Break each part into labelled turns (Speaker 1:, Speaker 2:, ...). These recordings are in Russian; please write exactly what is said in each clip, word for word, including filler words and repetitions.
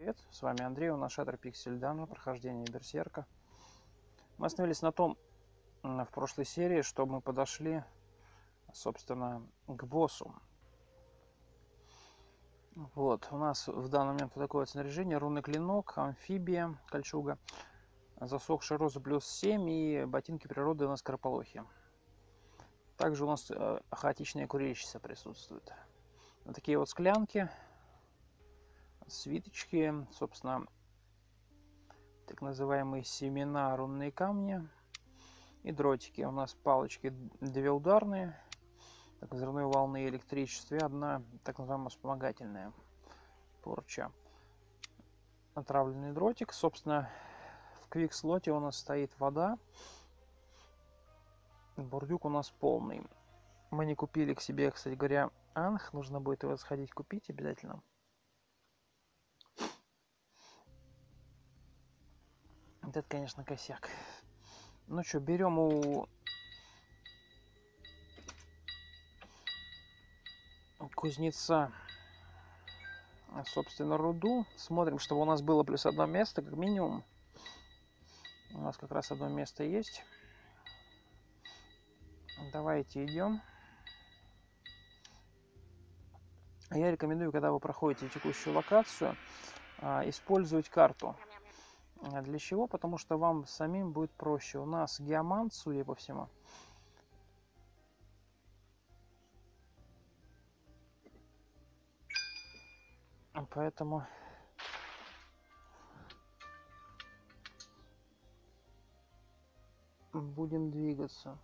Speaker 1: Привет, с вами Андрей, у нас Shattered Pixel Down, прохождение Берсерка. Мы остановились на том, в прошлой серии, что мы подошли, собственно, к боссу. Вот, у нас в данный момент такое снаряжение: рунный клинок, амфибия, кольчуга, засохшая роза плюс семь и ботинки природы на скорополохе. Также у нас э, хаотичная курильщица присутствует. Вот такие вот склянки, свиточки, собственно, так называемые семена, рунные камни и дротики. У нас палочки две ударные, так взрывной волны и электричества, и одна так называемая вспомогательная порча. Отравленный дротик. Собственно, в квик-слоте у нас стоит вода. Бурдюк у нас полный. Мы не купили к себе, кстати говоря, анх. Нужно будет его сходить купить обязательно. Вот это, конечно, косяк. Ну что, берем у кузнеца, собственно, руду. Смотрим, чтобы у нас было плюс одно место, как минимум. У нас как раз одно место есть. Давайте идем. Я рекомендую, когда вы проходите текущую локацию, использовать карту. Для чего? Потому что вам самим будет проще. У нас геомант, судя по всему. Поэтому будем двигаться.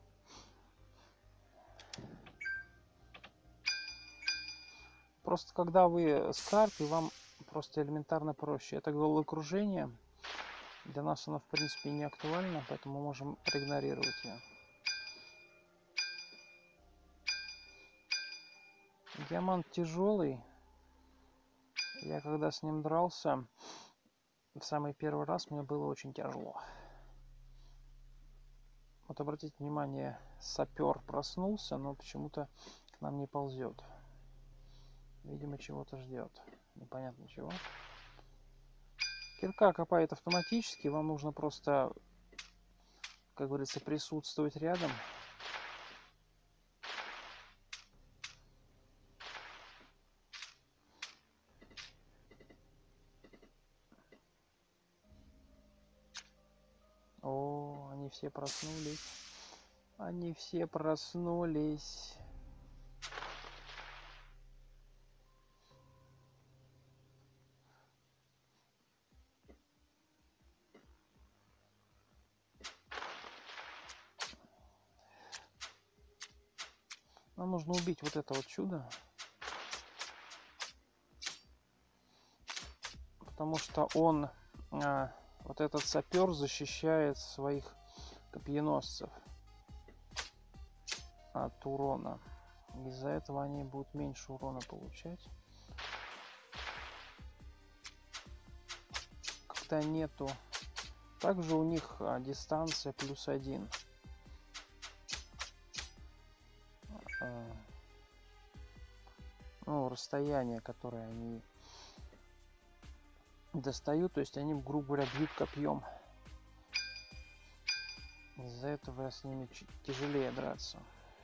Speaker 1: Просто когда вы с картой, вам просто элементарно проще. Это головокружение. Для нас оно, в принципе, не актуально, поэтому мы можем проигнорировать ее. Диамант тяжелый. Я когда с ним дрался, в самый первый раз мне было очень тяжело. Вот обратите внимание, сапер проснулся, но почему-то к нам не ползет. Видимо, чего-то ждет. Непонятно чего. Кирка копает автоматически. Вам нужно просто, как говорится, присутствовать рядом. О, они все проснулись. Они все проснулись. Нам нужно убить вот это вот чудо. Потому что он, а, вот этот сапер, защищает своих копьеносцев от урона. Из-за этого они будут меньше урона получать. Когда нету. Также у них а, дистанция плюс один. А, ну, расстояние, которое они достают, то есть они, грубо говоря, бьют копьем. Из-за этого с ними тяжелее драться.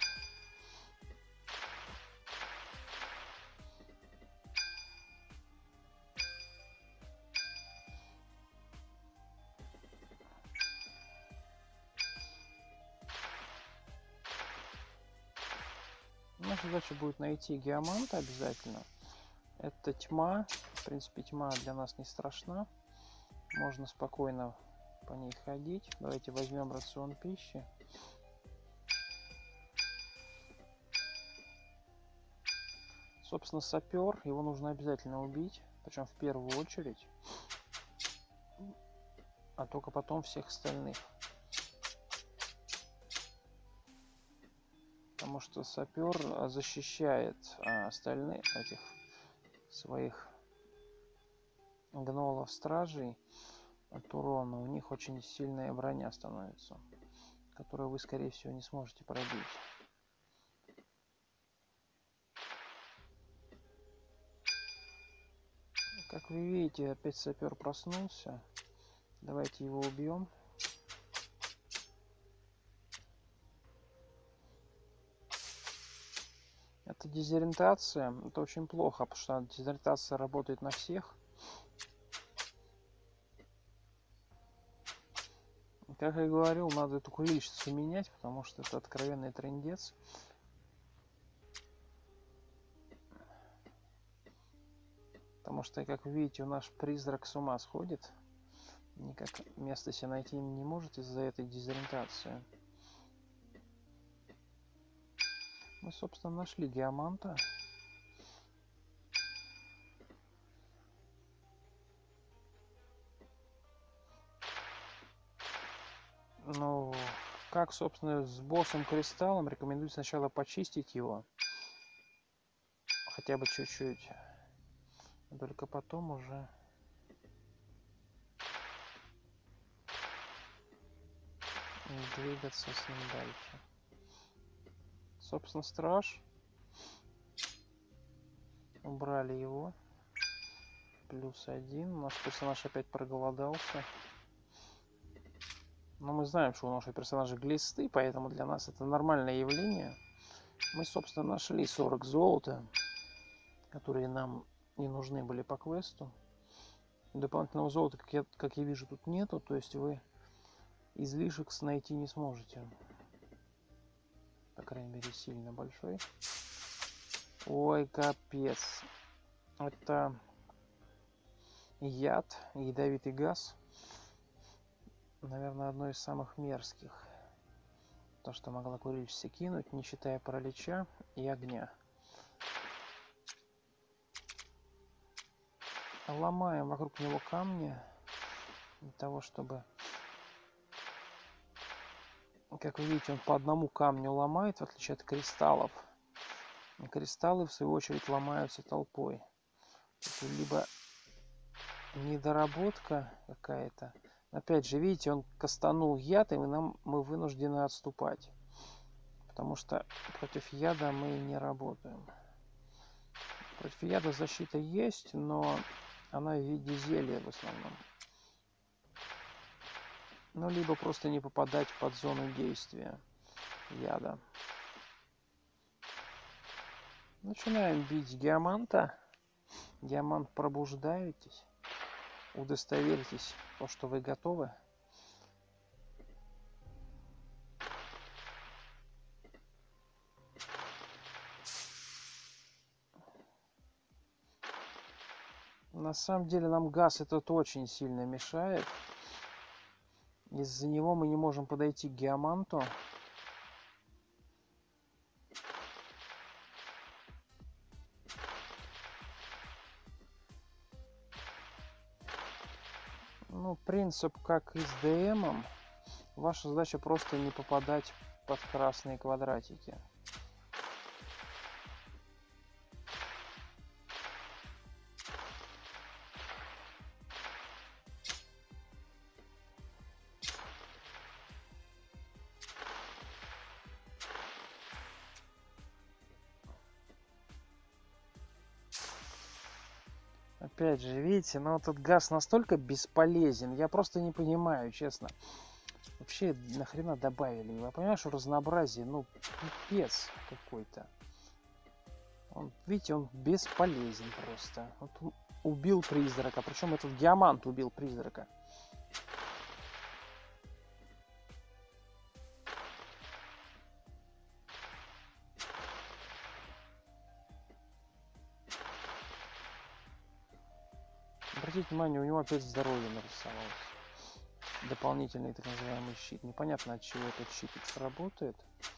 Speaker 1: Наша задача будет найти геоманта обязательно. Это тьма. В принципе, тьма для нас не страшна. Можно спокойно по ней ходить. Давайте возьмем рацион пищи. Собственно, сапер. Его нужно обязательно убить. Причем в первую очередь. А только потом всех остальных. Потому что сапер защищает а, остальных этих своих гнолов стражей от урона. У них очень сильная броня становится, которую вы, скорее всего, не сможете пробить. Как вы видите, опять сапер проснулся. Давайте его убьем. Это дезориентация. Это очень плохо, потому что дезориентация работает на всех. Как я и говорил, надо эту курильщицу менять, потому что это откровенный трындец. Потому что, как вы видите, наш призрак с ума сходит. Никак место себе найти не может из-за этой дезориентации. Мы, собственно, нашли геоманта. Ну, как, собственно, с боссом кристаллом, рекомендую сначала почистить его. Хотя бы чуть-чуть. Только потом уже двигаться с ним дальше. Собственно, страж. Убрали его. Плюс один. Наш персонаж опять проголодался. Но мы знаем, что у нашего персонажа глисты, поэтому для нас это нормальное явление. Мы, собственно, нашли сорок золота, которые нам не нужны были по квесту. Дополнительного золота, как я, как я вижу, тут нету, то есть вы излишек найти не сможете. По крайней мере, сильно большой. Ой, капец. Это яд, ядовитый газ. Наверное, одно из самых мерзких. То, что могла курильщица кинуть, не считая паралича и огня. Ломаем вокруг него камни. Для того, чтобы... Как вы видите, он по одному камню ломает, в отличие от кристаллов. И кристаллы, в свою очередь, ломаются толпой. Это либо недоработка какая-то. Опять же, видите, он кастанул яд, и нам, мы вынуждены отступать. Потому что против яда мы не работаем. Против яда защита есть, но она в виде зелья в основном. Ну, либо просто не попадать под зону действия яда. Начинаем бить геоманта. Геомант, пробуждаетесь. Удостоверьтесь, то, что вы готовы. На самом деле нам газ этот очень сильно мешает. Из-за него мы не можем подойти к геоманту. Ну, принцип как и с ДМом. Ваша задача просто не попадать под красные квадратики. Опять же, видите, но этот газ настолько бесполезен. Я просто не понимаю, честно. Вообще, нахрена добавили его? Я понимаю, что разнообразие, ну, пипец какой-то. Он, видите, он бесполезен просто. Вот он убил призрака. Причем этот геомант убил призрака. Обратите внимание, у него опять здоровье нарисовалось. Дополнительный так называемый щит. Непонятно, от чего этот щит работает.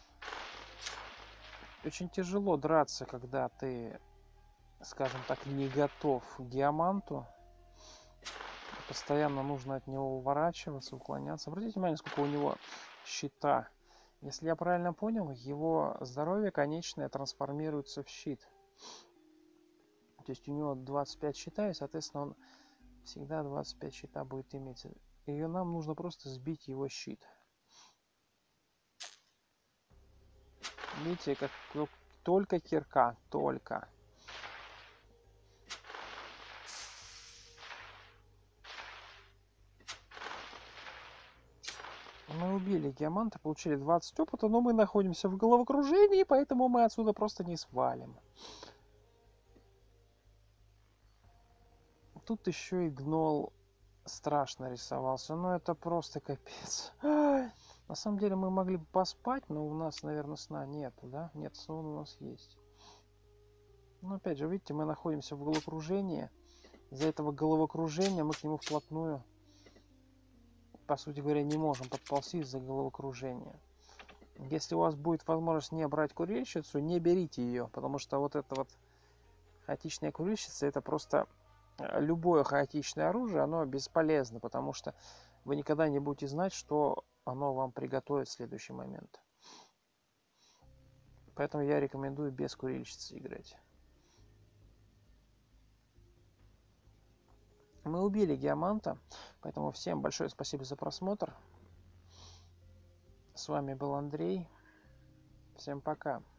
Speaker 1: Очень тяжело драться, когда ты, скажем так, не готов к геоманту. Постоянно нужно от него уворачиваться, уклоняться. Обратите внимание, сколько у него щита. Если я правильно понял, его здоровье конечное трансформируется в щит. То есть у него двадцать пять щита, и, соответственно, он всегда двадцать пять щита будет иметь. И нам нужно просто сбить его щит. Видите, как только кирка, только. Мы убили геоманта, получили двадцать опыта, но мы находимся в головокружении, поэтому мы отсюда просто не свалим. Тут еще и гнол страшно рисовался, но это просто капец. На самом деле мы могли бы поспать, но у нас, наверное, сна нету, да? Нет, сон у нас есть. Но опять же, видите, мы находимся в головокружении. Из-за этого головокружения мы к нему вплотную, по сути говоря, не можем подползти из-за головокружения. Если у вас будет возможность не брать курильщицу, не берите ее, потому что вот это вот хаотичная курильщица, это просто любое хаотичное оружие, оно бесполезно, потому что вы никогда не будете знать, что оно вам приготовит в следующий момент. Поэтому я рекомендую без курильщицы играть. Мы убили геоманта, поэтому всем большое спасибо за просмотр. С вами был Андрей. Всем пока.